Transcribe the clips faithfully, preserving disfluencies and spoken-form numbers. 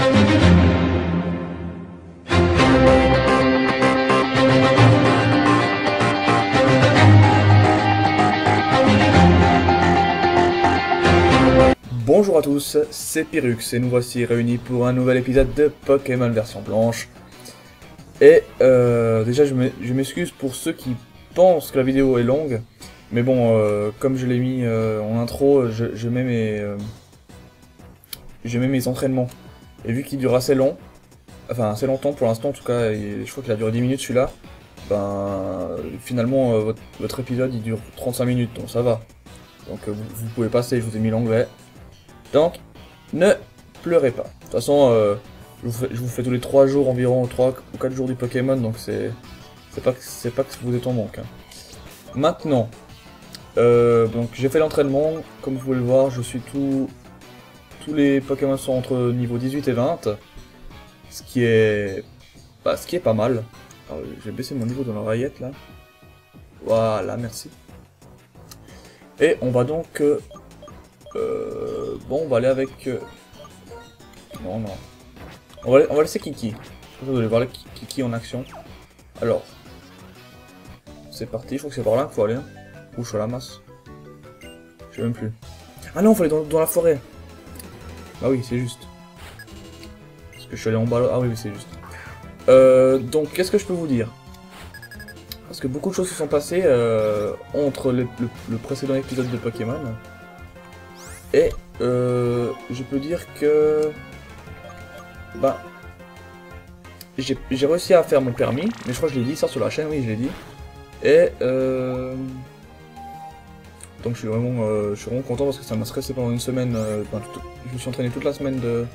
Bonjour à tous, c'est Pyrrhux et nous voici réunis pour un nouvel épisode de Pokémon version blanche. Et euh, déjà je m'excuse pour ceux qui pensent que la vidéo est longue, mais bon, euh, comme je l'ai mis euh, en intro, je, je, mets mes, euh, je mets mes entraînements. Et vu qu'il dure assez long, enfin assez longtemps pour l'instant en tout cas, et je crois qu'il a duré dix minutes celui-là, ben finalement euh, votre, votre épisode il dure trente-cinq minutes, donc ça va. Donc euh, vous, vous pouvez passer, je vous ai mis l'anglais. Donc, ne pleurez pas. De toute façon, euh, je, vous fais, je vous fais tous les trois jours environ, trois ou quatre jours du Pokémon, donc c'est c'est pas, c'est pas que vous êtes en manque. Hein. Maintenant, euh, donc j'ai fait l'entraînement, comme vous pouvez le voir, je suis tout... Tous les Pokémon sont entre niveau dix-huit et vingt, ce qui est... Bah, ce qui est pas mal. Alors, je vais baisser mon niveau dans l'oreillette, là. Voilà, merci. Et on va donc... Euh, Euh, bon, on va aller avec... Euh... Non, non. On va, on va laisser Kiki. Vous allez voir Kiki en action. Alors. C'est parti, je crois que c'est par là qu'il faut aller. Hein. Ou je suis à la masse. Je sais même plus. Ah non, il faut aller dans, dans la forêt. Bah oui, c'est juste. Parce que je suis allé en bas là. Ah oui, oui c'est juste. Euh, donc, qu'est-ce que je peux vous dire? Parce que beaucoup de choses se sont passées euh, entre le, le, le précédent épisode de Pokémon. Et euh, je peux dire que bah j'ai réussi à faire mon permis, mais je crois que je l'ai dit ça sur la chaîne, oui je l'ai dit. Et euh, donc je suis vraiment euh, je suis vraiment content parce que ça m'a stressé pendant une semaine. Euh, ben, tout, je me suis entraîné toute la semaine de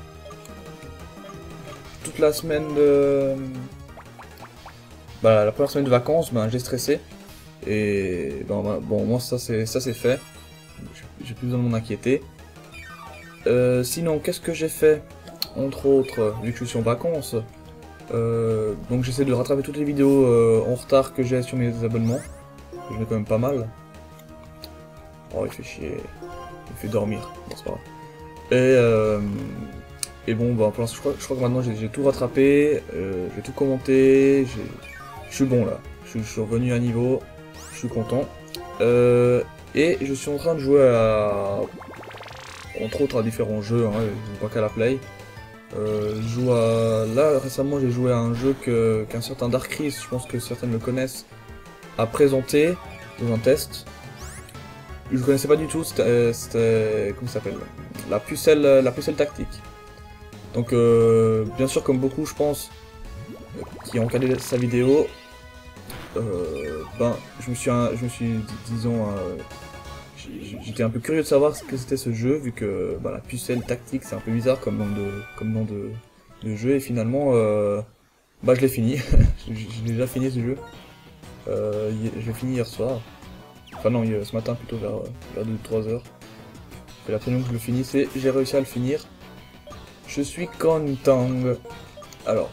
toute la semaine de bah la première semaine de vacances, ben j'ai stressé et ben, ben, bon moi ça c'est ça c'est fait. J'ai plus besoin de m'en inquiéter. Euh, sinon, qu'est-ce que j'ai fait? Entre autres, vu que je suis en vacances, euh, donc j'essaie de rattraper toutes les vidéos euh, en retard que j'ai sur mes abonnements. Je mets quand même pas mal. Oh, il fait chier. Il fait dormir. Bon, c'est pas grave. Et, euh, et bon, bah, pour l'instant, je crois, je crois que maintenant j'ai tout rattrapé. Euh, j'ai tout commenté. Je suis bon là. Je suis revenu à niveau. Je suis content. Euh, Et je suis en train de jouer à... entre autres à différents jeux, hein, je joue pas qu'à la play. Euh, je joue à... Là, récemment, j'ai joué à un jeu que qu'un certain Darkris, je pense que certains le connaissent, a présenté dans un test. Je connaissais pas du tout, c'était... Comment ça s'appelle? La pucelle, la pucelle tactique. Donc, euh, bien sûr, comme beaucoup, je pense, qui ont regardé sa vidéo, euh, ben, je me suis, je me suis disons... Euh, J'étais un peu curieux de savoir ce que c'était ce jeu, vu que bah, la pucelle tactique c'est un peu bizarre comme nom de, comme nom de, de jeu, et finalement euh, bah, je l'ai fini, j'ai déjà fini ce jeu, euh, je l'ai fini hier soir, enfin non, ce matin plutôt vers, vers deux trois heures, et l'après-midi que je le finisse et j'ai réussi à le finir, je suis content. Alors,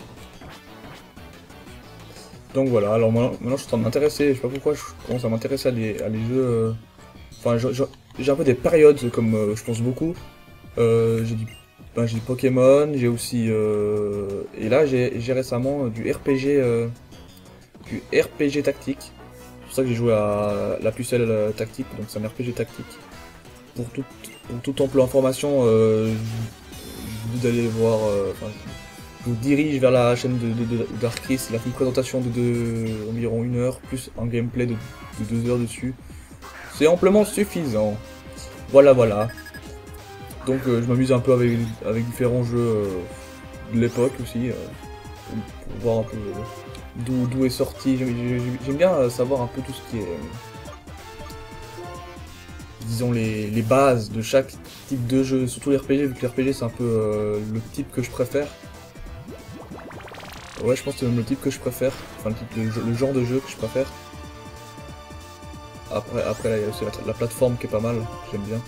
donc voilà, alors maintenant je suis en train de m'intéresser, je sais pas pourquoi je commence à m'intéresser à des, à des jeux... Euh, Enfin, j'ai un peu des périodes, comme euh, je pense beaucoup. Euh, j'ai du, ben, du Pokémon, j'ai aussi... Euh, et là, j'ai récemment euh, du R P G euh, du R P G tactique. C'est pour ça que j'ai joué à la pucelle euh, tactique, donc c'est un R P G tactique. Pour tout, pour toute ample information, euh, je vous allez voir... Euh, enfin, je vous dirige vers la chaîne de, de, de Darkris. Il a fait une présentation de, de environ une heure, plus un gameplay de, de deux heures dessus. C'est amplement suffisant. Voilà, voilà. Donc euh, je m'amuse un peu avec, avec différents jeux euh, de l'époque aussi, euh, pour voir un peu euh, d'où est sorti. J'aime bien euh, savoir un peu tout ce qui est, euh, disons, les, les bases de chaque type de jeu, surtout les R P G, vu que les R P G c'est un peu euh, le type que je préfère. Ouais, je pense que c'est même le type que je préfère, enfin le, type de jeu, le genre de jeu que je préfère. Après, après là, il y a aussi la, la plateforme qui est pas mal, j'aime bien.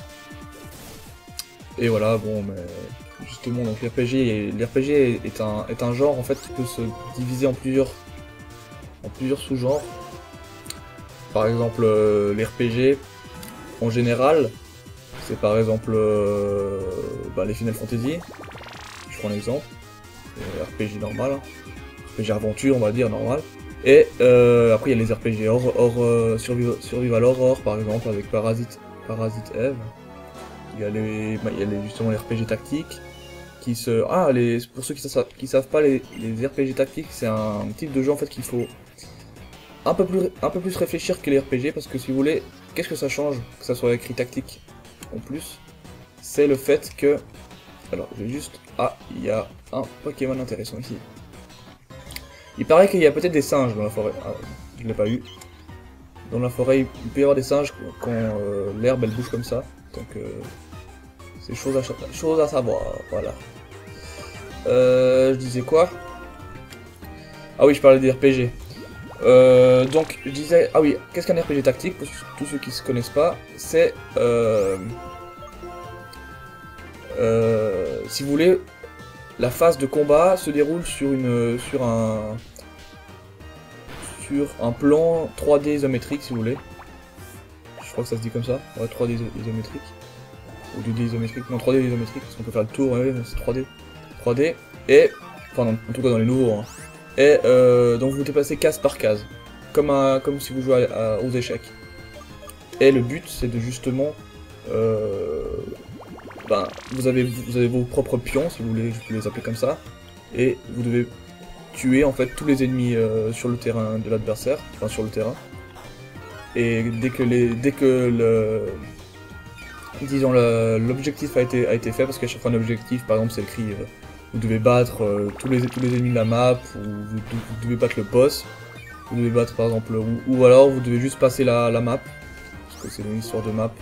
Et voilà, bon, mais justement, donc l'R P G, l'R P G est un, est un genre en fait qui peut se diviser en plusieurs, en plusieurs sous-genres. Par exemple, euh, l'R P G, en général, c'est par exemple euh, bah, les Final Fantasy. Je je prends l'exemple, euh, R P G normal, hein. R P G aventure on va dire normal, et euh, après il y a les R P G hors, hors euh, survival, survival horror par exemple avec Parasite, Parasite Eve, il y a, les, bah, il y a les, justement les R P G tactiques, qui se... Ah, les, pour ceux qui ne savent, qui savent pas, les, les R P G tactiques c'est un type de jeu en fait qu'il faut un peu, plus, un peu plus réfléchir que les R P G, parce que si vous voulez, qu'est-ce que ça change que ça soit écrit tactique en plus, c'est le fait que... Alors, je vais juste... Ah, il y a un Pokémon intéressant ici. Il paraît qu'il y a peut-être des singes dans la forêt. Ah, je l'ai pas eu. Dans la forêt, il peut y avoir des singes quand euh, l'herbe elle bouge comme ça. Donc, euh, c'est chose à, chose à savoir. Voilà. Euh, je disais quoi? Ah oui, je parlais des R P G. Euh, donc, je disais... Ah oui, qu'est-ce qu'un R P G tactique? Pour tous ceux qui ne se connaissent pas, c'est... Euh, euh, si vous voulez... La phase de combat se déroule sur une sur un sur un plan trois D isométrique si vous voulez. Je crois que ça se dit comme ça, ouais, trois D isométrique. Ou deux D isométrique, non trois D isométrique, parce qu'on peut faire le tour, ouais, c'est trois D. trois D, et, enfin non, en tout cas dans les nouveaux, hein. Et euh, donc vous déplacez case par case, comme, un, comme si vous jouez à, à, aux échecs. Et le but c'est de justement... Euh, Ben, vous avez, vous avez vos propres pions, si vous voulez, je peux les appeler comme ça, et vous devez tuer en fait tous les ennemis euh, sur le terrain de l'adversaire, enfin sur le terrain. Et dès que les, dès que le, disons l'objectif a été a été fait, parce qu'à chaque fois un objectif, par exemple, c'est écrit, euh, vous devez battre euh, tous les tous les ennemis de la map, ou vous, vous devez battre le boss, vous devez battre par exemple, ou, ou alors vous devez juste passer la, la map, parce que c'est une histoire de map.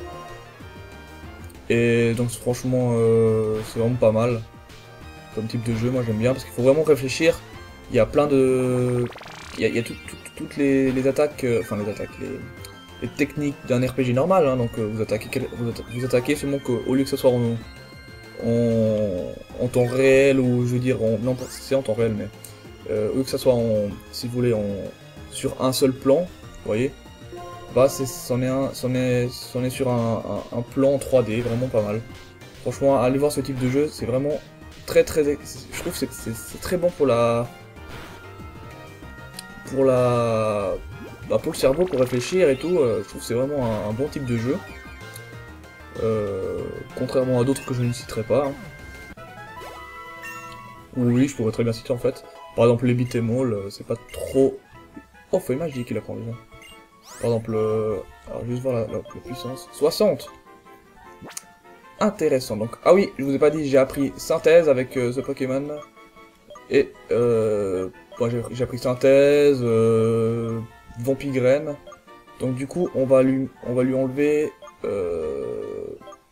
Et donc franchement, euh, c'est vraiment pas mal comme type de jeu, moi j'aime bien, parce qu'il faut vraiment réfléchir. Il y a plein de... Il y a, il y a tout, tout, toutes les, les attaques, euh, enfin les attaques, les, les techniques d'un R P G normal, hein, donc euh, vous, attaquez, vous, atta vous attaquez seulement qu'au lieu que ce soit en, en, en temps réel, ou je veux dire, en, non c'est en temps réel, mais euh, au lieu que ce soit en, si vous voulez, en, sur un seul plan, vous voyez, bah c'en est, est, est, est sur un, un, un plan trois D, vraiment pas mal. Franchement, allez voir ce type de jeu, c'est vraiment très très... Je trouve que c'est très bon pour la... Pour la... Bah pour le cerveau, pour réfléchir et tout, euh, je trouve que c'est vraiment un, un bon type de jeu. Euh, contrairement à d'autres que je ne citerai pas. Hein. Oui, je pourrais très bien citer en fait. Par exemple les beat'em all, c'est pas trop... Oh, feuille magique il a quand même. Par exemple, euh, alors juste voir la, la, la puissance, soixante. Intéressant, donc, ah oui, je vous ai pas dit, j'ai appris synthèse avec euh, ce Pokémon, et, euh, bon, j'ai appris synthèse, euh, Vampigraine, donc du coup, on va lui, on va lui enlever, euh...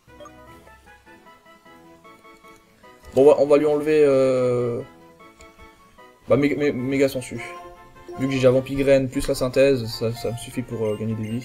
bon, on va, on va lui enlever, euh... bah, méga, méga, méga sensu. Vu que j'ai déjà Vampigraine plus la synthèse, ça, ça me suffit pour euh, gagner des vies.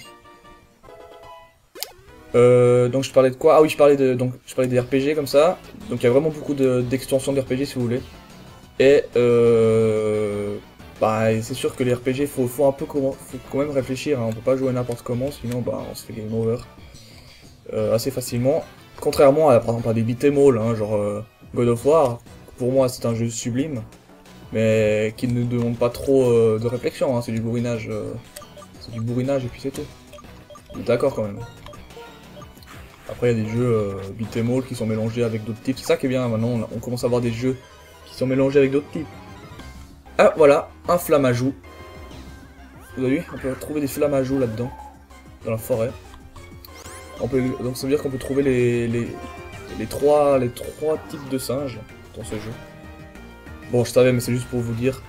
Euh, donc je parlais de quoi? Ah oui, je parlais de donc je parlais des R P G comme ça. Donc il y a vraiment beaucoup d'extensions de, d'R P G si vous voulez. Et euh, bah c'est sûr que les R P G faut, faut un peu comment, faut quand même réfléchir. Hein. On peut pas jouer n'importe comment, sinon bah on se fait game over euh, assez facilement. Contrairement à par exemple à des beat'em all, hein, genre euh, God of War. Pour moi c'est un jeu sublime, mais qui ne demande pas trop euh, de réflexion. Hein. C'est du bourrinage, euh, c'est du bourrinage et puis c'est tout. D'accord quand même. Après, il y a des jeux euh, beat'em all qui sont mélangés avec d'autres types. C'est ça qui est bien, maintenant, on, on commence à avoir des jeux qui sont mélangés avec d'autres types. Ah, voilà, un flamajou. Vous avez vu? On peut trouver des flamajous là-dedans, dans la forêt. On peut, donc ça veut dire qu'on peut trouver les, les, les, trois, les trois types de singes dans ce jeu. Bon, je savais, mais c'est juste pour vous dire.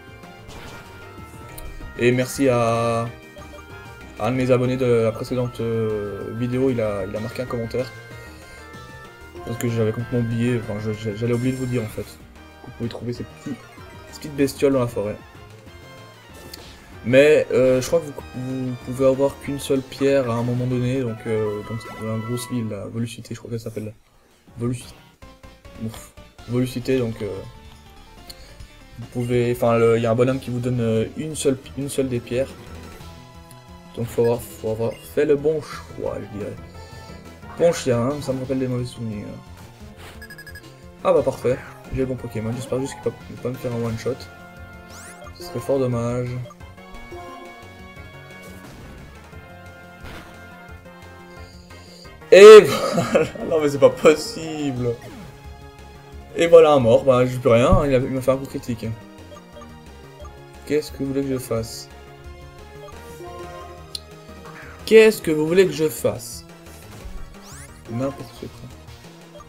Et merci à... un de mes abonnés de la précédente euh, vidéo, il a, il a marqué un commentaire. Parce que j'avais complètement oublié, enfin j'allais oublier de vous dire en fait. Vous pouvez trouver ces, petits, ces petites bestioles dans la forêt. Mais euh, je crois que vous, vous pouvez avoir qu'une seule pierre à un moment donné, donc euh, donc dans la grosse ville, la Volucité, je crois qu'elle s'appelle. Volucité. Ouf. Volucité, donc euh, vous pouvez. Enfin il y a un bonhomme qui vous donne une seule une seule des pierres. Donc faut avoir, faut avoir fait le bon choix, je dirais. Bon chien, hein, ça me rappelle des mauvais souvenirs. Ah bah parfait. j'ai le bon Pokémon. J'espère juste qu'il va pas me faire un one shot. Ce serait fort dommage. Et voilà. Non mais c'est pas possible. Et voilà un mort. Bah je peux rien. Il m'a fait un coup critique. Qu'est-ce que vous voulez que je fasse? Qu'est-ce que vous voulez que je fasse? N'importe quoi.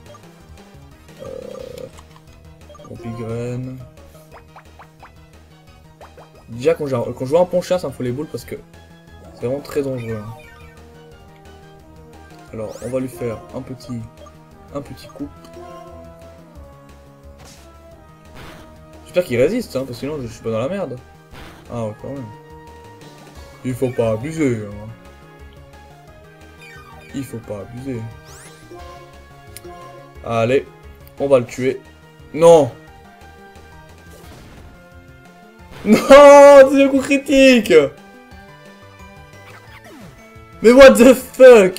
Euh... Rompigraine. Déjà quand, quand je vois un ponchien ça me fout les boules parce que c'est vraiment très dangereux. Hein. Alors on va lui faire un petit un petit coup. J'espère qu'il résiste hein, parce que sinon je suis pas dans la merde. Ah ouais quand même. Il faut pas abuser. Hein. Il faut pas abuser. Allez, on va le tuer. Non. Non, c'est le coup critique. Mais what the fuck.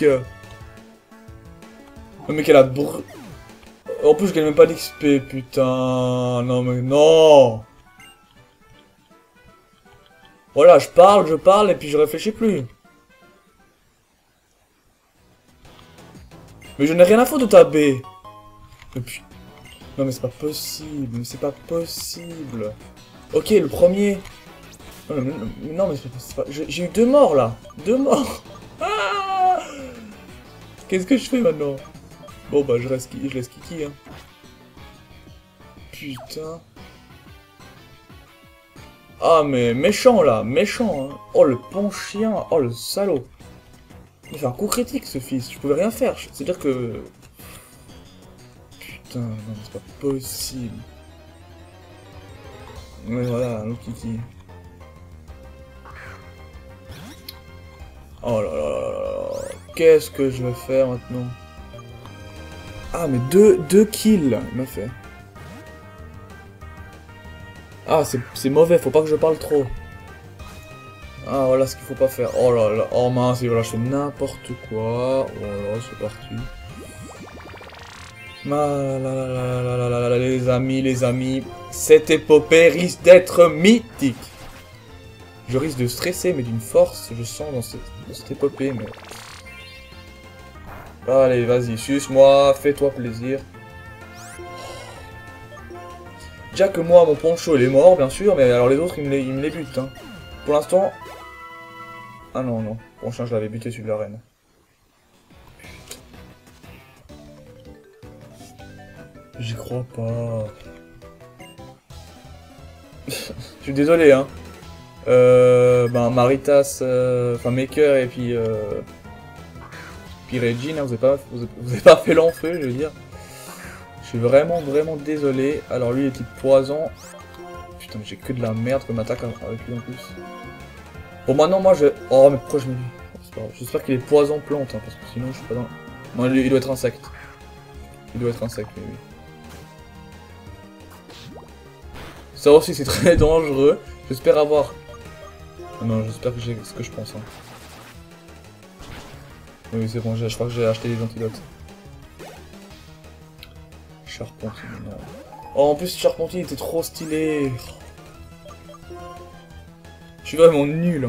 Le mec elle a brûlé. En plus je gagne même pas d'X P, putain. Non mais non. Voilà, je parle, je parle et puis je réfléchis plus. Mais je n'ai rien à foutre de ta B. Mais putain. Non mais c'est pas possible, mais c'est pas possible. Ok, le premier. Non mais, mais, non, mais c'est pas... J'ai eu deux morts là. Deux morts. Ah, qu'est-ce que je fais maintenant? Bon bah je, reste, je laisse Kiki hein. Putain. Ah mais méchant là, méchant hein. Oh le ponchien, oh le salaud. Il fait un coup critique ce fils, je pouvais rien faire. C'est-à-dire que... Putain, non c'est pas possible. Mais voilà, le Kiki. Oh là là là là. Qu'est-ce que je vais faire maintenant? Ah mais deux, deux kills il m'a fait. Ah c'est mauvais, faut pas que je parle trop. Ah voilà ce qu'il faut pas faire. Oh là là, oh mince, voilà, je fais n'importe quoi. Voilà, c'est parti. Ah là là là là là là là, les amis, les amis. Cette épopée risque d'être mythique. Je risque de stresser, mais d'une force, je sens dans cette, dans cette épopée, mais... Allez, vas-y, suce-moi, fais-toi plaisir. Déjà que moi, mon poncho, il est mort, bien sûr, mais alors les autres, ils me les, ils me les butent. Hein. Pour l'instant... Ah non, non. Prochain, je l'avais buté sur la reine. J'y crois pas. Je suis désolé, hein. Euh, ben, Maritas, euh, enfin Maker et puis... Euh, puis Regine, hein, vous avez pas, vous avez, vous avez pas fait l'enfeu, je veux dire. Je suis vraiment, vraiment désolé. Alors lui, il est type poison. Putain, mais j'ai que de la merde comme attaque avec lui en plus. Bon, maintenant, moi, je... Oh, mais pourquoi je me... J'espère qu'il est poison plante, hein, parce que sinon, je suis pas dans... Non, il doit être insecte. Il doit être insecte, oui, oui. Ça aussi, c'est très dangereux. J'espère avoir... Non, j'espère que j'ai ce que je pense. Hein. Oui, c'est bon, je crois que j'ai acheté des antidotes. Charpentier, non. Oh, en plus, Charpentier était trop stylé. Je suis vraiment nul. Hein.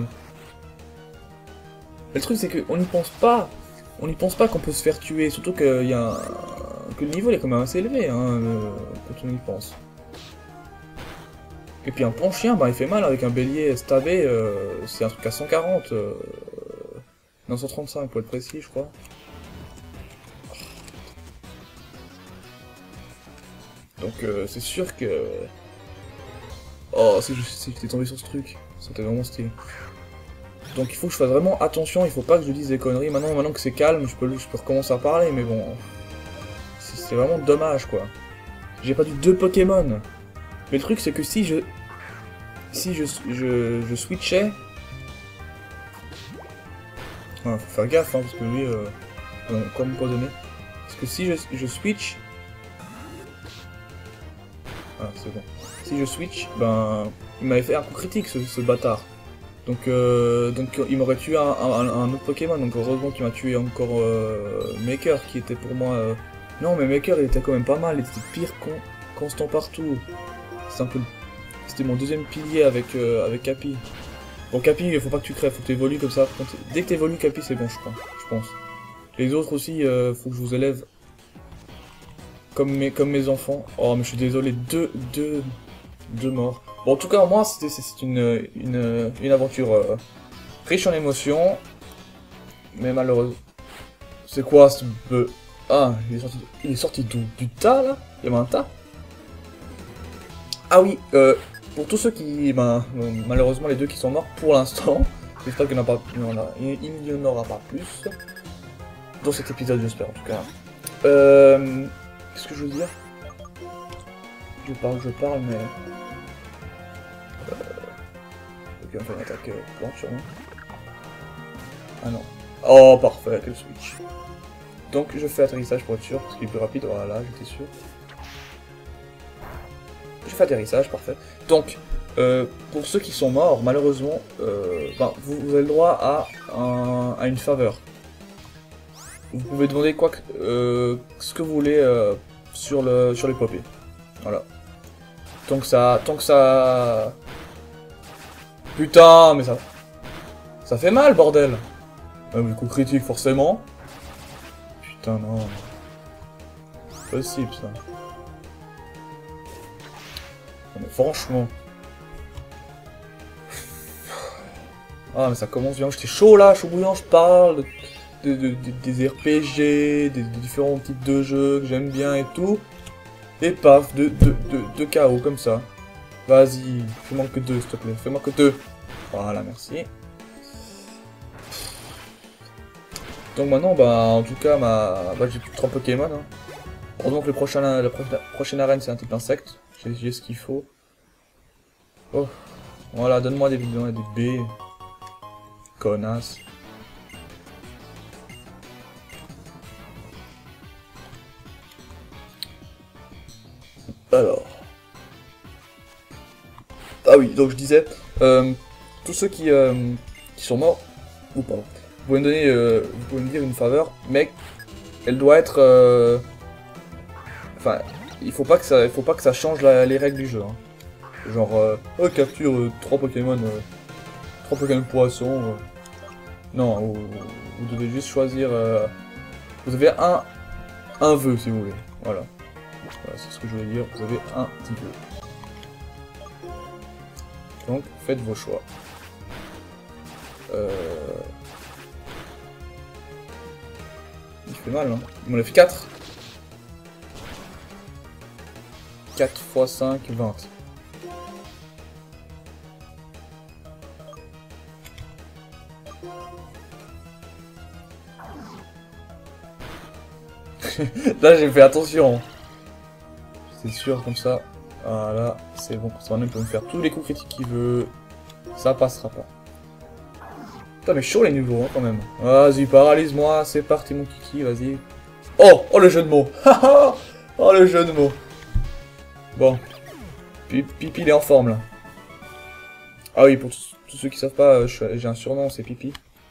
Le truc, c'est qu'on n'y pense pas. On n'y pense pas qu'on peut se faire tuer. Surtout que, y a un... que le niveau il est quand même assez élevé, hein, euh, quand on y pense. Et puis un ponchien, bah, il fait mal avec un bélier stabé. Euh, c'est un truc à cent quarante. Euh... Non, cent trente-cinq pour être précis, je crois. Donc euh, c'est sûr que... Oh, si j'étais tombé sur ce truc, c'était vraiment stylé. Donc il faut que je fasse vraiment attention, il faut pas que je dise des conneries. Maintenant, maintenant que c'est calme, je peux, je peux recommencer à parler, mais bon... C'est vraiment dommage, quoi. J'ai pas du deux Pokémon. Mais le truc, c'est que si je... Si je, je, je switchais... Ouais, faut faire gaffe, hein, parce que lui... Euh... Non, quoi m'empoisonner. Parce que si je, je switch... Ah, c'est bon. Si je switch, ben... Il m'avait fait un coup critique, ce, ce bâtard. Donc, euh, donc il m'aurait tué un, un, un autre Pokémon, donc heureusement qu'il m'a tué encore euh, Maker, qui était pour moi... Euh... Non, mais Maker, il était quand même pas mal, il était pire con. constant partout. C'est un peu... C'était mon deuxième pilier avec, euh, avec Capi. Bon, Capi, il faut pas que tu crèves, faut que tu évolues comme ça. Dès que tu évolues, Capi, c'est bon, je crois. Je pense. Les autres aussi, euh, faut que je vous élève comme mes, comme mes enfants. Oh, mais je suis désolé, deux, deux, deux morts. Bon, en tout cas, moi, c'était c'est une, une, une aventure euh, riche en émotions. Mais malheureusement... C'est quoi ce bœuf? Ah, il est sorti, il est sorti d'où? Du tas, là? Il y avait un tas? Ah oui, euh, pour tous ceux qui... Ben, malheureusement, les deux qui sont morts pour l'instant. J'espère qu'il n'y en, en aura pas plus. Dans cet épisode, j'espère, en tout cas. Euh... Qu'est-ce que je veux dire? Je parle, je parle, mais... Euh... Ok, on fait une attaque euh, plante, sûrement. Ah non. Oh, parfait, quel switch. Donc, je fais atterrissage pour être sûr, parce qu'il est plus rapide. Voilà, j'étais sûr. Je fais atterrissage, parfait. Donc, euh, pour ceux qui sont morts, malheureusement, euh, ben, vous, vous avez le droit à, un, à une faveur. Vous pouvez demander quoi que, euh, ce que vous voulez euh, sur le sur l'épopée. Voilà. Tant que ça, tant que ça. Putain, mais ça, ça fait mal, bordel. Ah, mais coup critique forcément. Putain non. C'est possible ça. Non, mais franchement. Ah mais ça commence bien. J'étais chaud là, chaud bouillant. Je parle. De, de, de, des R P G, des, des différents types de jeux que j'aime bien et tout. Et paf, de, de, de, de K O comme ça. Vas-y, fais-moi que deux s'il te plaît, fais-moi que deux. Voilà, merci. Donc maintenant, bah en tout cas, ma... bah, j'ai plus que trois Pokémon. Hein. Heureusement que le prochain, la prochaine, prochaine arène c'est un type insecte. J'ai ce qu'il faut. Oh, voilà, donne-moi des bidons et des B. Connasse. Alors. Ah oui, donc je disais, euh, tous ceux qui, euh, qui sont morts, ou pas, vous pouvez me donner, euh, vous pouvez me dire une faveur, mais elle doit être, euh, enfin, il faut pas que ça, il faut pas que ça change la, les règles du jeu. Hein. Genre, euh, oh, capture euh, trois Pokémon, euh, trois Pokémon poissons. Euh. Non, vous, vous devez juste choisir, euh, vous avez un, un vœu si vous voulez. Voilà. Voilà, c'est ce que je voulais dire, vous avez un petit peu. Donc, faites vos choix. Euh... Il fait mal, hein. Il m'en a fait quatre. quatre fois cinq, vingt. Là, j'ai fait attention. C'est sûr, comme ça. Voilà, c'est bon. Ça, il peut me faire tous les coups critiques qu'il veut. Ça passera pas. Putain, mais chaud les niveaux, hein, quand même. Vas-y, paralyse-moi. C'est parti, mon kiki, vas-y. Oh, oh, le jeu de mots. Oh, le jeu de mots. Bon. Pipi, il est en forme, là. Ah oui, pour tous, tous ceux qui savent pas, j'ai un surnom, c'est Pipi.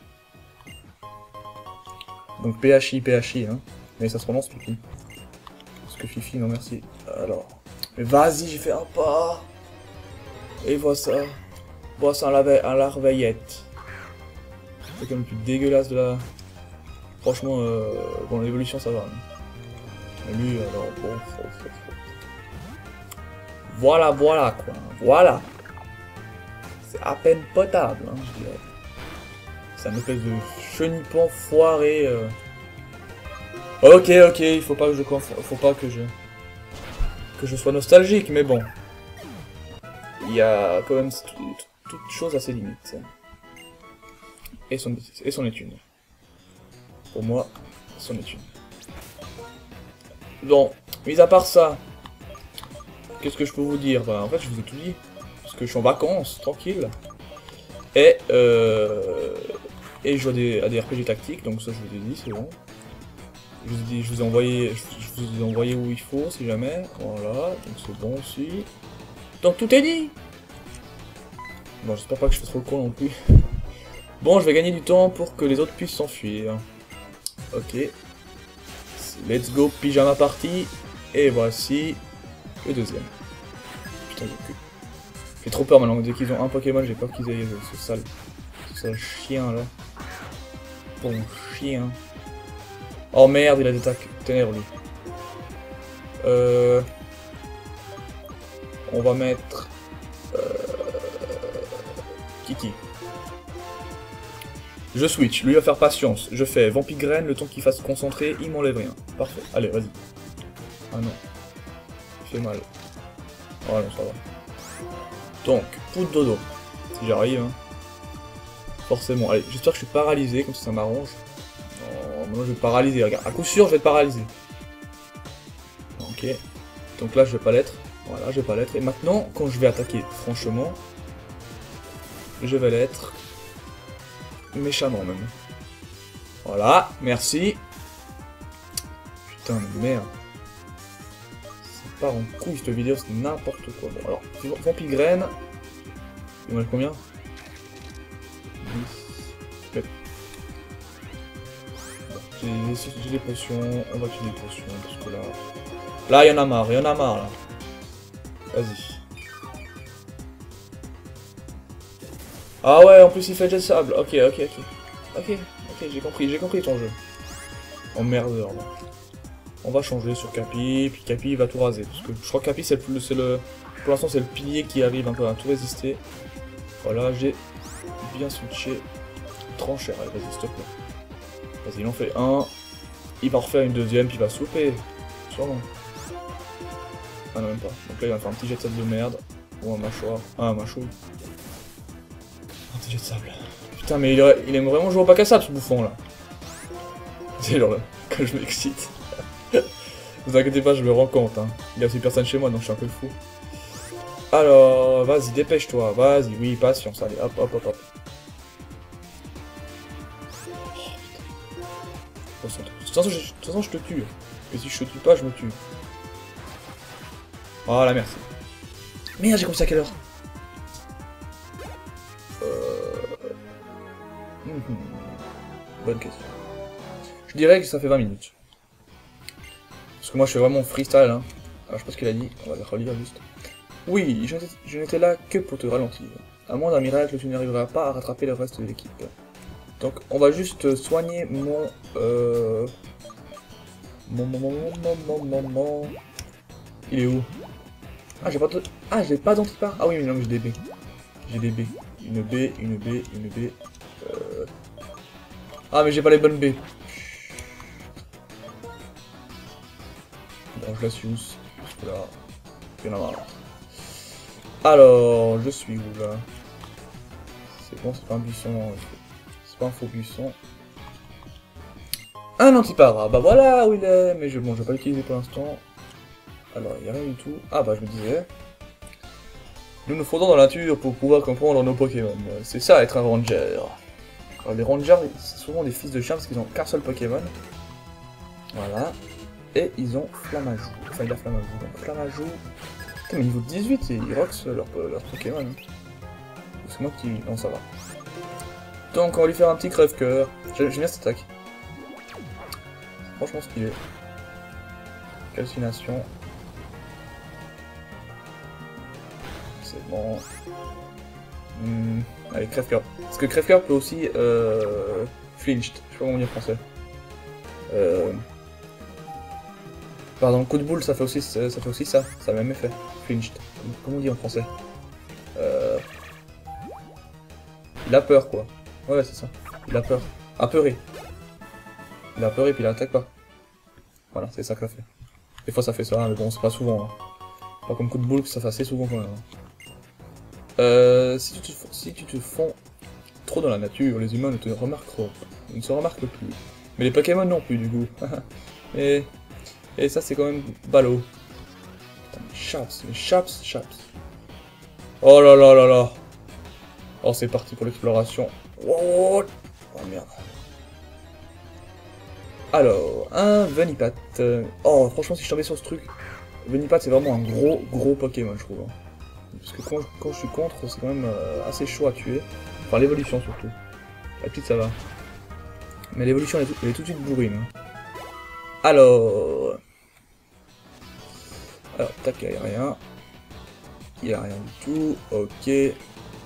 Donc P H I, P H I, hein. Mais ça se prononce Pipi. Parce que Fifi, non merci. Alors. Mais vas-y, j'ai fait un pas. Et vois ça. Vois ça, un, un larveillette. C'est comme le plus dégueulasse de la... Franchement, euh... bon, l'évolution, ça va. Hein. Mais lui, alors, bon... Faut, faut, faut. Voilà, voilà, quoi. Voilà. C'est à peine potable, hein, je dirais. C'est un espèce de chenipan foiré. Euh... Ok, ok, il faut pas que je faut pas que je que je sois nostalgique, mais bon, il y a quand même toute, toute chose à ses limites. Et son et son est une. Pour moi, son est une. Bon, mis à part ça, qu'est-ce que je peux vous dire? Bah, en fait, je vous ai tout dit, parce que je suis en vacances, tranquille. Et euh, et je joue à des, à des R P G tactiques, donc ça je vous ai dit, c'est bon. Je vous ai dit, je vous ai envoyé, je vous ai envoyé où il faut, si jamais. Voilà, donc c'est bon aussi. Donc tout est dit. Bon, j'espère pas que je fasse trop le con non plus. Bon, je vais gagner du temps pour que les autres puissent s'enfuir. Ok. Let's go, pyjama party. Et voici le deuxième. Putain, j'ai plus. J'ai trop peur maintenant, dès qu'ils ont un Pokémon, j'ai peur qu'ils aient ce sale, ce sale chien là. Bon chien. Oh merde, il a des attaques ténèbres lui. Euh... On va mettre... Euh... Kiki. Je switch, lui va faire patience. Je fais Vampigraine, le temps qu'il fasse concentrer, il m'enlève rien. Parfait, allez, vas-y. Ah non. Il fait mal. Oh non, ça va. Donc, poudre dodo. Si j'arrive, hein. Forcément. Allez, j'espère que je suis paralysé, comme ça ça m'arrange. Oh, moi je vais être paralysé, regarde. À coup sûr, je vais être paralysé. Ok. Donc là, je vais pas l'être. Voilà, je vais pas l'être. Et maintenant, quand je vais attaquer, franchement, je vais l'être. Méchamment même. Voilà, merci. Putain, mais merde. Ça part en couille cette vidéo, c'est n'importe quoi. Bon, alors, Vampigraine. Il m'en reste combien? dix. J'ai des potions, on va utiliser des potions parce que là. Là, il y en a marre, il y en a marre là. Vas-y. Ah ouais, en plus il fait jet de sable. Ok, ok, ok. Ok, ok, j'ai compris, j'ai compris ton jeu. Emmerdeur là. On va changer sur Capi, puis Capi il va tout raser. Parce que je crois que Capi c'est le, c'est le. Pour l'instant c'est le pilier qui arrive un peu à tout résister. Voilà, j'ai bien switché. Trancher, allez, vas-y, s'il te plaît. Vas-y, il en fait un. Il va refaire une deuxième, puis il va souper. Sûrement. Ah non, même pas. Donc là il va faire un petit jet de sable de merde. Ou un mâchoire. Ah, un mâchouille. Un petit jet de sable. Putain, mais il, aurait... il aime vraiment jouer au bac à sable ce bouffon là. C'est genre là, quand je m'excite. Vous inquiétez pas, je me rends compte. Hein. Il y a aussi personne chez moi, donc je suis un peu fou. Alors, vas-y, dépêche-toi. Vas-y, oui, patience. Allez, hop, hop, hop, hop. De toute façon, je, de toute façon, je te tue. Et si je te tue pas, je me tue. Voilà, merci. Merde, j'ai commencé à quelle heure? Euh... Mmh. Bonne question. Je dirais que ça fait vingt minutes. Parce que moi, je fais vraiment freestyle. Hein. Alors, je sais pas ce qu'il a dit. On va le relire juste. Oui, je n'étais là que pour te ralentir. À moins d'un miracle, tu n'arriveras pas à rattraper le reste de l'équipe. Donc, on va juste soigner mon... Euh... Mon... Mon... Mon... Mon... Mon... Mon... Mon... Il est où? Ah, j'ai pas de... Ah, j'ai pas d'antipare. Ah oui, mais non, j'ai des B. J'ai des B. Une B, une B, une B. Euh... Ah, mais j'ai pas les bonnes B. Bon, je la suis où? Parce que là... Il y en a marre. Alors, je suis où, là? C'est bon, c'est pas un buisson... C'est pas un faux buisson. Un antipara, bah voilà où il est, mais je, bon, je vais pas l'utiliser pour l'instant. Alors, il n'y a rien du tout. Ah bah je me disais. Nous nous fondons dans la nature pour pouvoir comprendre nos Pokémon. C'est ça être un ranger. Alors, les rangers, c'est souvent des fils de chien parce qu'ils ont qu'un seul Pokémon. Voilà. Et ils ont Flamajou. Enfin, il a Flamajou. Donc Flamajou. Putain, mais niveau dix-huit, ils roxent leur, leur Pokémon. C'est moi qui... Non, ça va. Donc on va lui faire un petit crève-cœur. J'aime bien cette attaque. Franchement stylé. Calcination. C'est bon. Mmh. Allez, crève-cœur. Parce que crève-cœur peut aussi... Euh... Flinched. Je sais pas comment dire en français. Euh... Pardon, coup de boule, ça fait aussi ça, fait aussi ça. Ça a le même effet. Flinched. Comment on dit en français? Euh... Il a peur, quoi. Ouais, c'est ça. Il a peur. Apeuré. Il a peur et puis il attaque pas. Voilà, c'est ça que ça fait. Des fois ça fait ça, mais bon, c'est pas souvent. Hein. Pas comme coup de boule, ça fait assez souvent quand même. Hein. Euh, si, tu te, si tu te fonds trop dans la nature, les humains ne te remarqueront. Ils ne se remarquent plus. Mais les Pokémon non plus, du coup. et, et ça, c'est quand même ballot. Putain, mais Chaps, mais Chaps, Chaps. Oh là là là là. Oh, c'est parti pour l'exploration. Oh, oh merde. Alors, un Venipat. Oh, franchement, si je tombais sur ce truc, Venipat c'est vraiment un gros, gros Pokémon, je trouve. Parce que quand je, quand je suis contre, c'est quand même euh, assez chaud à tuer. Enfin, l'évolution surtout. La petite, ça va. Mais l'évolution, elle, elle est tout de suite bourrine. Hein. Alors... Alors, tac, il n'y a rien. Il n'y a rien du tout. Ok.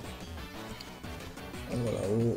Voilà, haut.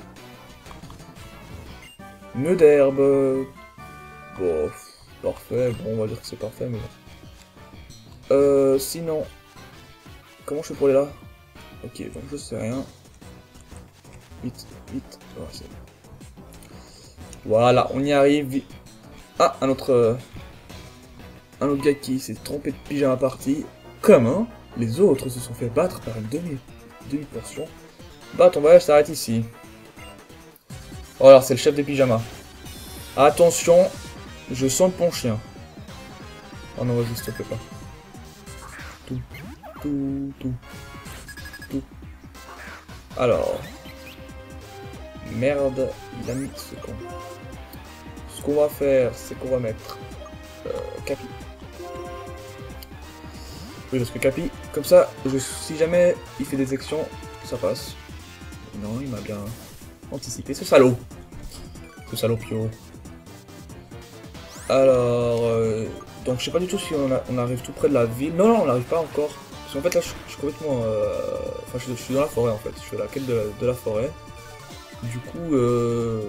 Nœud d'herbe. Bon, parfait. Bon, on va dire que c'est parfait, mais... Euh, sinon... Comment je fais pour aller là? Ok, donc je sais rien. Vite, vite. Oh, c'est... Voilà, on y arrive. Ah, un autre... Euh, un autre gars qui s'est trompé de pyjama party. Comment les autres se sont fait battre par une demi, demi-portion. Bah, ton voyage s'arrête ici. Oh, alors, c'est le chef des pyjamas. Attention, je sens le pont chien. Oh non, vas-y, s'il te plaît pas. Tout, tout, tout, tout. Alors. Merde, il a mis ce con. Ce qu'on va faire, c'est qu'on va mettre euh, Capi. Oui, parce que Capi, comme ça, je, si jamais il fait des actions, ça passe. Non, il m'a bien anticipé, ce salaud. Ce salaud pio. Alors, euh, donc je sais pas du tout si on, a, on arrive tout près de la ville. Non, non, on n'arrive pas encore. Parce qu'en fait, là, je, je suis complètement... Euh, enfin, je, je suis dans la forêt, en fait. Je fais la quête de la, de la forêt. Du coup, euh...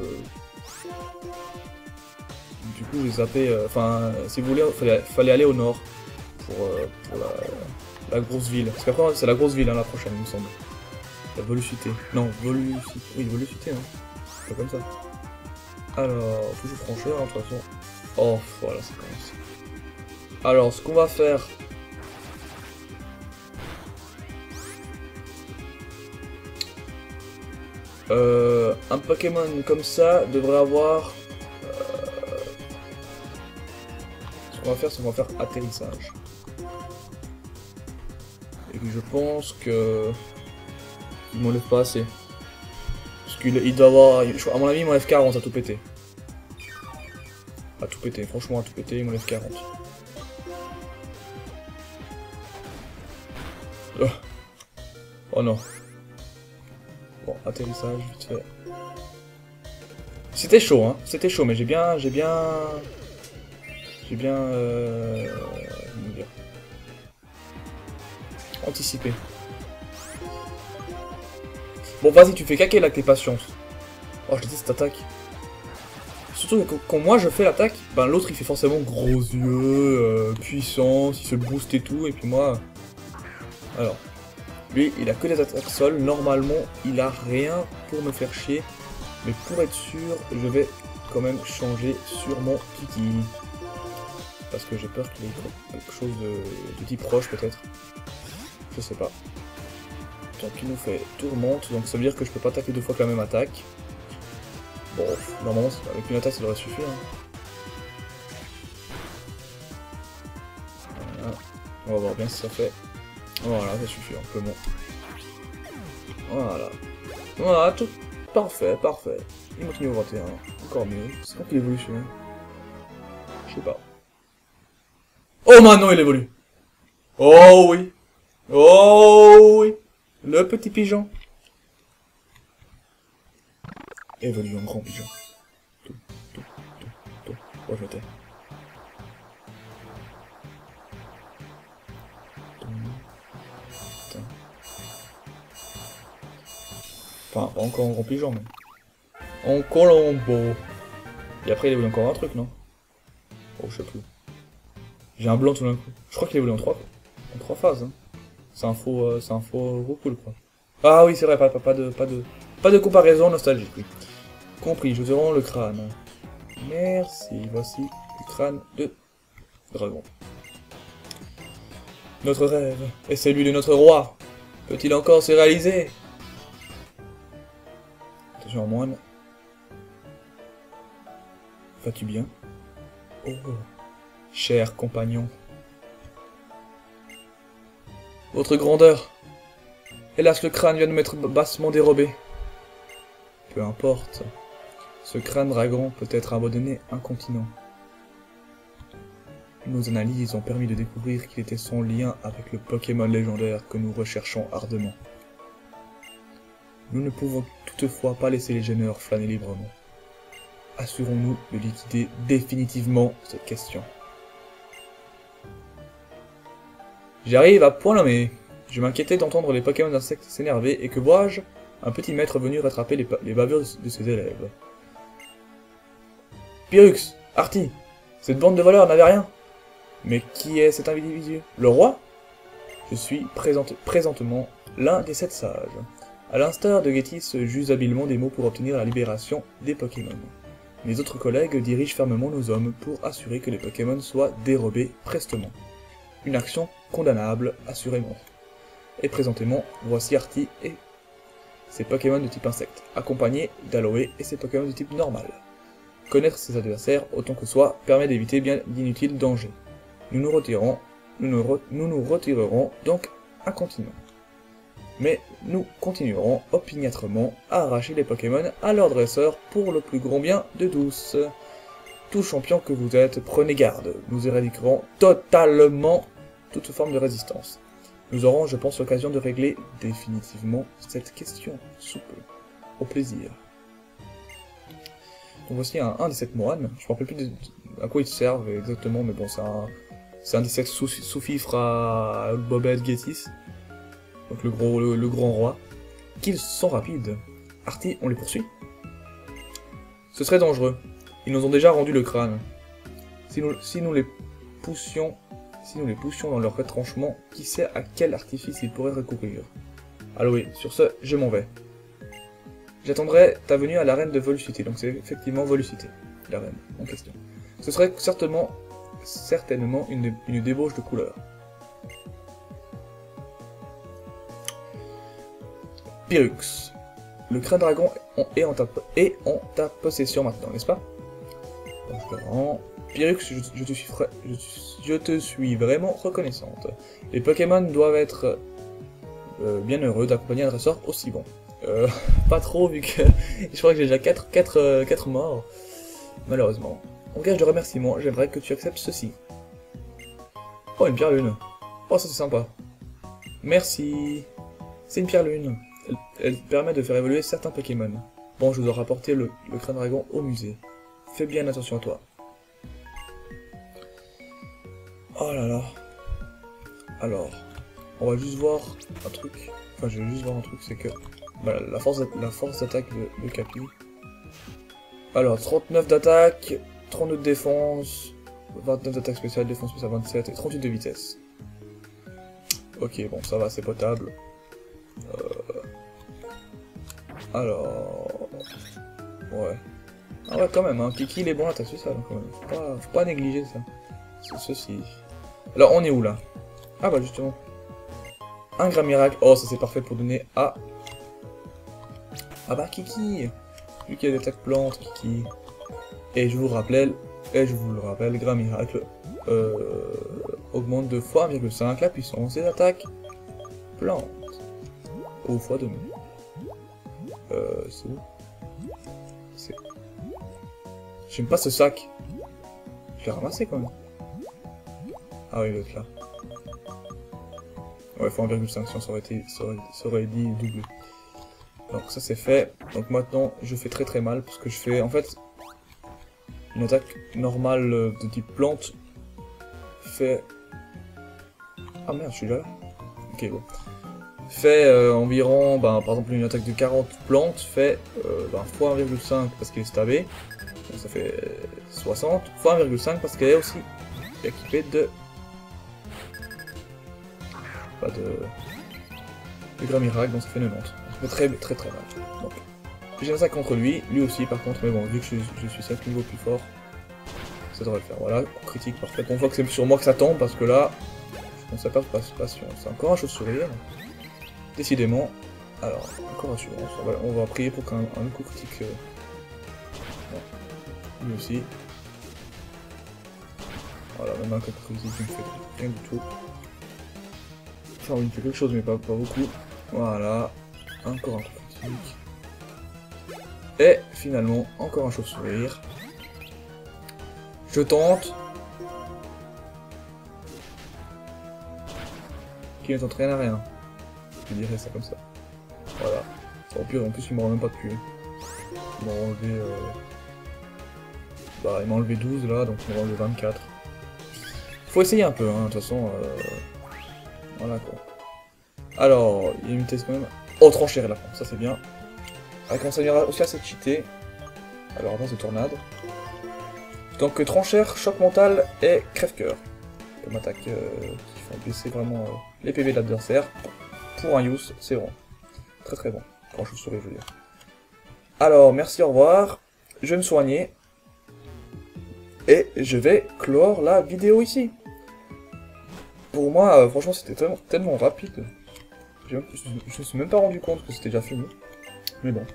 Du coup, j'ai zappé... Enfin, euh, si vous voulez, il fallait, fallait aller au nord. Pour, euh, pour la, la grosse ville. Parce qu'après, c'est la grosse ville, hein, la prochaine, il me semble. La Volucité. Non, Volucité. Oui, Volucité, hein. C'est comme ça. Alors, toujours francheur, hein, de toute façon. Oh, voilà, ça commence. Alors, ce qu'on va faire... Euh, un Pokémon comme ça devrait avoir... Euh, ce qu'on va faire, c'est qu'on va faire atterrissage. Et puis je pense que... Il m'enlève pas assez. Parce qu'il il doit avoir... À mon avis, il m'enlève quarante à tout péter. À tout péter, franchement à tout péter, il m'enlève quarante. Oh. Oh non. Bon, atterrissage, vite fait. C'était chaud, hein. C'était chaud, mais j'ai bien... J'ai bien... J'ai bien... Euh... Comment dire, anticipé. Bon, vas-y, tu fais caquer là avec tes patience. Oh, je déteste cette attaque. Surtout que quand moi je fais l'attaque, ben l'autre il fait forcément gros yeux, euh, puissance, il se booste et tout, et puis moi... Alors... Lui, il a que des attaques sol. Normalement, il a rien pour me faire chier. Mais pour être sûr, je vais quand même changer sur mon Kiki. Parce que j'ai peur qu'il ait quelque chose de, de type roche, peut-être. Je sais pas. Donc, il nous fait tourmente. Donc, ça veut dire que je peux pas attaquer deux fois avec la même attaque. Bon, normalement, avec une attaque, ça devrait suffire. Voilà. On va voir bien si ça fait. Voilà, ça suffit amplement. Voilà. Voilà, tout parfait, parfait. Il monte niveau vingt et un. Encore mieux. C'est quand qu'il évolue celui-là? Je sais pas. Oh, maintenant il évolue. Oh oui. Oh oui. Le petit pigeon. Évolue en grand pigeon. Tout, tout, tout, tout. Oh, je t'ai. Enfin, pas encore en grand pigeon, mais... En Colombo. Et après, il évolue encore un truc, non? Oh, je sais plus. J'ai un blanc tout d'un coup. Je crois qu'il évolue en trois, en trois phases. Hein. C'est un faux, euh, c'est un faux cool, quoi. Ah oui, c'est vrai, pas, pas, pas de, pas de, pas de comparaison nostalgique. Oui. Compris. Je te rends le crâne. Merci. Voici le crâne de dragon. Notre rêve et celui de notre roi peut-il encore se réaliser? Attention, moine. Vas-tu bien? Oh, cher compagnon. Votre grandeur. Hélas, le crâne vient de m'être bassement dérobé. Peu importe. Ce crâne dragon peut être abandonné incontinent. Nos analyses ont permis de découvrir qu'il était son lien avec le Pokémon légendaire que nous recherchons ardemment. Nous ne pouvons toutefois pas laisser les gêneurs flâner librement. Assurons-nous de liquider définitivement cette question. J'arrive à point nommé. Je m'inquiétais d'entendre les Pokémon d'insectes s'énerver, et que vois-je? Un petit maître venu rattraper les, les bavures de, de ses élèves. Pyrrhux, Artie, cette bande de voleurs n'avait rien. Mais qui est cet individu? Le roi? Je suis présente, présentement l'un des sept sages. À l'instar de Gétis, j'use habilement des mots pour obtenir la libération des Pokémon. Mes autres collègues dirigent fermement nos hommes pour assurer que les Pokémon soient dérobés prestement. Une action condamnable, assurément. Et présentement, voici Artie et ses Pokémon de type insecte, accompagnés d'Aloe et ses Pokémon de type normal. Connaître ses adversaires autant que soit permet d'éviter bien d'inutiles dangers. Nous nous retirerons, nous nous, re, nous nous retirerons donc incontinent. Mais nous continuerons opiniâtrement à arracher les Pokémon à leurs dresseurs pour le plus grand bien de tous. Tout champion que vous êtes, prenez garde, nous éradiquerons totalement toute forme de résistance. Nous aurons, je pense, l'occasion de régler définitivement cette question sous peu. Au plaisir. Donc voici un, un des sept moines, je ne me rappelle plus de, à quoi ils servent exactement, mais bon, c'est un, c'est un des sept sous-fifres à Bobette Gétis. Donc le gros, le, le grand roi, qu'ils sont rapides. Artie, on les poursuit? Ce serait dangereux. Ils nous ont déjà rendu le crâne. Si nous, si nous les poussions, si nous les poussions dans leur retranchement, qui sait à quel artifice ils pourraient recourir? Aloe, sur ce, je m'en vais. J'attendrai ta venue à l'arène de Volucité, donc c'est effectivement Volucité, l'arène en question. Ce serait certainement, certainement une, une débauche de couleur. Pyrrhux. Le crâne dragon est en ta, est en ta possession maintenant, n'est-ce pas? Pyrrhux, je, je, te suis, je, je te suis vraiment reconnaissante. Les Pokémon doivent être euh, bien heureux d'accompagner un dresseur aussi bon. Euh, pas trop, vu que je crois que j'ai déjà quatre, quatre, euh, quatre morts, malheureusement. En gage de remerciement, j'aimerais que tu acceptes ceci. Oh, une pierre lune. Oh, ça c'est sympa. Merci. C'est une pierre lune. Elle, elle permet de faire évoluer certains Pokémon. Bon, je dois rapporter le, le crâne dragon au musée. Fais bien attention à toi. Oh là là. Alors, on va juste voir un truc. Enfin, je vais juste voir un truc, c'est que voilà, la force la force d'attaque de, de Capi. Alors, trente-neuf d'attaque, trente-deux de défense, vingt-neuf d'attaque spéciale, défense spéciale vingt-sept et trente-huit de vitesse. Ok, bon, ça va, c'est potable. Euh... Alors... Ouais. Ah ouais, quand même, hein. Kiki, il est bon à l'attaque spéciale, quand même. Faut pas, faut pas négliger ça. C'est ceci. Alors, on est où, là? Ah bah, justement. Un grand miracle. Oh, ça c'est parfait pour donner à... Ah bah, Kiki. Lui qui a des attaques plantes, Kiki. Et je vous rappelle, et je vous le rappelle, grand miracle euh, augmente de fois un virgule cinq la puissance des attaques plantes. Ou fois demi. Euh, c'est où? C'est... J'aime pas ce sac. Je l'ai ramassé quand même. Ah oui, il doit être là. Ouais, fois un virgule cinq, si on s'aurait été, ça aurait, ça aurait dit double. Donc ça c'est fait. Donc maintenant, je fais très très mal, parce que je fais, en fait, une attaque normale de type plante fait... Ah merde, je suis déjà là. Ok, bon. Fait euh, environ, ben, par exemple, une attaque de quarante plantes fait euh, ben, fois un virgule cinq parce qu'il est stabé. Donc ça fait soixante. Fois un virgule cinq parce qu'elle est aussi équipée de... Pas de... de grand miracle, donc ça fait quatre-vingt-dix. Ça fait très très très mal. Donc, j'ai un sac contre lui, lui aussi par contre, mais bon, vu que je, je suis cinq niveaux plus fort, ça devrait le faire. Voilà, critique parfait. On voit que c'est sur moi que ça tombe parce que là, je pensais pas pas passion. C'est encore un chauve-sourire. Décidément. Alors, encore assurance. On va, on va prier pour qu'un un coup critique. Euh... Ouais. Lui aussi. Voilà, même un coup critique, il me fait rien du tout. Enfin, il me fait quelque chose, mais pas, pas beaucoup. Voilà. Encore un coup critique. Et finalement, encore un chauve-sourire. Je tente. Qui ne tente rien à rien. Je dirais ça comme ça. Voilà. Au pire, en plus, il m'aura même pas tué. Il m'a enlevé... Euh... Bah, il m'a enlevé douze là, donc il m'a enlevé vingt-quatre. Faut essayer un peu, hein, de toute façon. Euh... Voilà quoi. Alors, il y a une vitesse quand même. Oh, tranchère là, ça c'est bien. Ah, quand ça ira aussi assez cheaté. Alors, base de tornade. Donc, tranchère, choc mental et crève-cœur. Comme attaque euh, qui font baisser vraiment euh, les P V de l'adversaire. Pour un use, c'est bon. Très très bon. Quand je souris, je veux dire. Alors, merci, au revoir. Je vais me soigner. Et je vais clore la vidéo ici. Pour moi, euh, franchement, c'était tellement, tellement rapide. Je ne me suis même pas rendu compte que c'était déjà fini. Mais bon.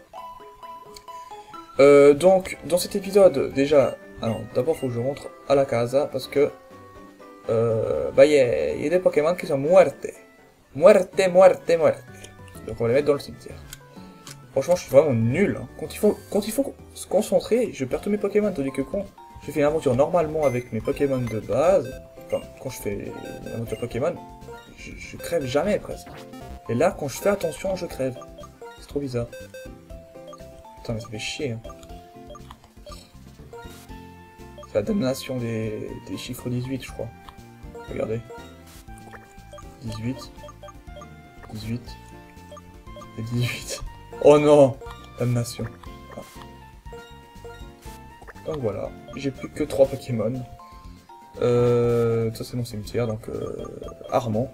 Euh, donc, dans cet épisode, déjà... Alors, d'abord, il faut que je rentre à la casa, parce que... Euh, bah, il y, y a des Pokémon qui sont muertes. Muerte, muerte, muerte. Donc, on va les mettre dans le cimetière. Franchement, je suis vraiment nul. Hein. Quand, il faut, quand il faut se concentrer, je perds tous mes Pokémon, tandis que quand je fais une aventure normalement avec mes Pokémon de base... Enfin, quand je fais une aventure Pokémon, je, je crève jamais, presque. Et là, quand je fais attention, je crève. C'est trop bizarre. Putain, mais ça fait chier. Hein. C'est la damnation des, des chiffres dix-huit, je crois. Regardez. dix-huit. dix-huit. Et dix-huit. Oh non! Damnation. Ah. Donc voilà. J'ai plus que trois Pokémon. Euh, ça c'est mon cimetière, donc euh, Armand.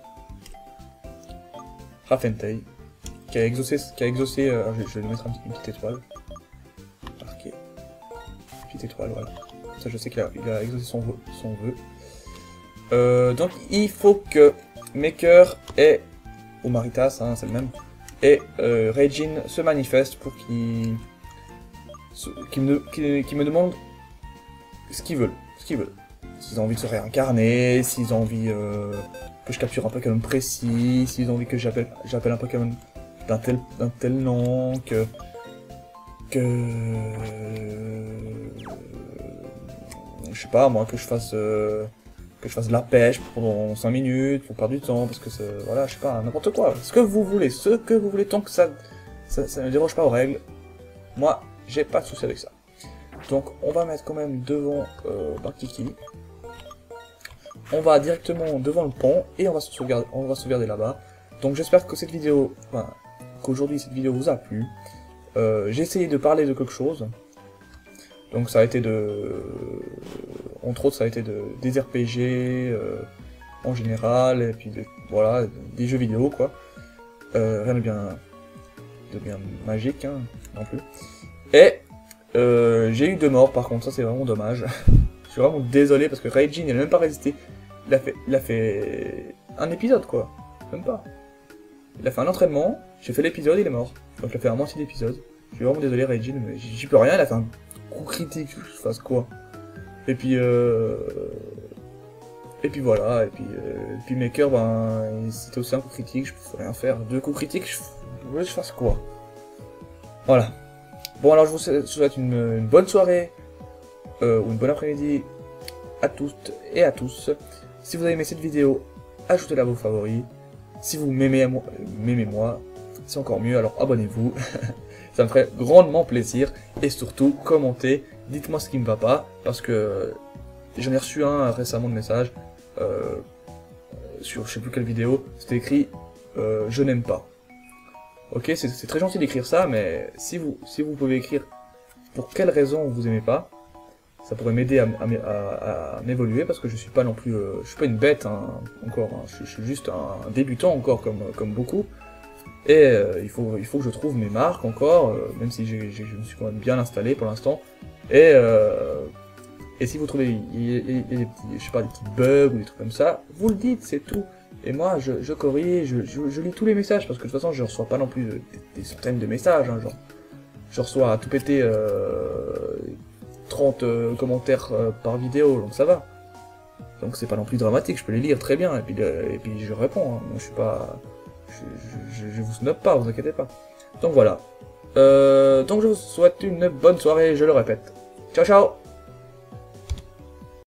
Rafentei, qui a exaucé, qui a exaucé, euh, je, je vais lui mettre un petit, une petite étoile. Marqué. Petite étoile, voilà. Ça je sais qu'il a, il a exaucé son vœu. Son vœu. Euh, donc il faut que Maker et, ou Maritas, hein, c'est le même, et euh, Regine se manifestent pour qu'ils qu me, qu qu me demandent ce qu'ils veulent. Ce qu'ils veulent. S'ils ont envie de se réincarner, s'ils ont envie euh, que je capture un Pokémon précis, s'ils ont envie que j'appelle j'appelle un Pokémon d'un tel, d'un tel nom, que... que... Euh, je sais pas, moi, que je fasse... Euh, que je fasse de la pêche pendant cinq minutes, pour perdre du temps, parce que c'est... Voilà, je sais pas, n'importe quoi. Ce que vous voulez, ce que vous voulez, tant que ça... ça, ça ne déroge pas aux règles. Moi, j'ai pas de souci avec ça. Donc, on va mettre quand même devant euh, Barkiki. On va directement devant le pont et on va se sauvegarder, on va sauvegarder là-bas. Donc j'espère que cette vidéo, enfin, qu'aujourd'hui cette vidéo vous a plu. Euh, j'ai essayé de parler de quelque chose. Donc ça a été de... Entre autres ça a été de, des R P G euh, en général, et puis de, voilà, des jeux vidéo quoi. Euh, rien de bien, de bien magique, hein, non plus. Et euh, j'ai eu deux morts par contre, ça c'est vraiment dommage. Je suis vraiment désolé parce que Regine il n'a même pas résisté. Il a fait, il a fait un épisode quoi, même pas. Il a fait un entraînement, j'ai fait l'épisode, il est mort. Donc il a fait un moitié d'épisode. Je suis vraiment désolé Regine, mais j'y peux rien, il a fait un coup critique, je fasse quoi. Et puis euh... Et puis voilà, et puis, euh... et puis Maker, ben, c'était aussi un coup critique, je peux rien faire. Deux coups critiques, je, je fasse quoi. Voilà. Bon alors je vous souhaite une, une bonne soirée, euh, ou une bonne après-midi à toutes et à tous. Si vous avez aimé cette vidéo, ajoutez-la à vos favoris. Si vous m'aimez moi, m'aimez moi, c'est encore mieux, alors abonnez-vous. Ça me ferait grandement plaisir. Et surtout, commentez, dites-moi ce qui me va pas, parce que j'en ai reçu un récemment de message, euh, sur je sais plus quelle vidéo, c'était écrit euh, « Je n'aime pas ». Ok, c'est très gentil d'écrire ça, mais si vous, si vous pouvez écrire pour quelle raison vous aimez pas, ça pourrait m'aider à, à, à, à m'évoluer, parce que je suis pas non plus, euh, je suis pas une bête hein, encore, hein, je, je suis juste un débutant encore comme, comme beaucoup, et euh, il, faut, il faut que je trouve mes marques encore, euh, même si je, je, je me suis quand même bien installé pour l'instant, et, euh, et si vous trouvez il y, il y a des petits, je sais pas, des petits bugs ou des trucs comme ça, vous le dites, c'est tout. Et moi, je, je corrige, je, je, je lis tous les messages, parce que de toute façon, je reçois pas non plus des, des centaines de messages, hein, genre, je reçois à tout péter euh, trente euh, commentaires euh, par vidéo, donc ça va. Donc c'est pas non plus dramatique, je peux les lire très bien, et puis, euh, et puis je réponds, hein. Moi, je suis pas... Je, je, je vous snob pas, vous inquiétez pas. Donc voilà. Euh, donc je vous souhaite une bonne soirée, je le répète. Ciao ciao.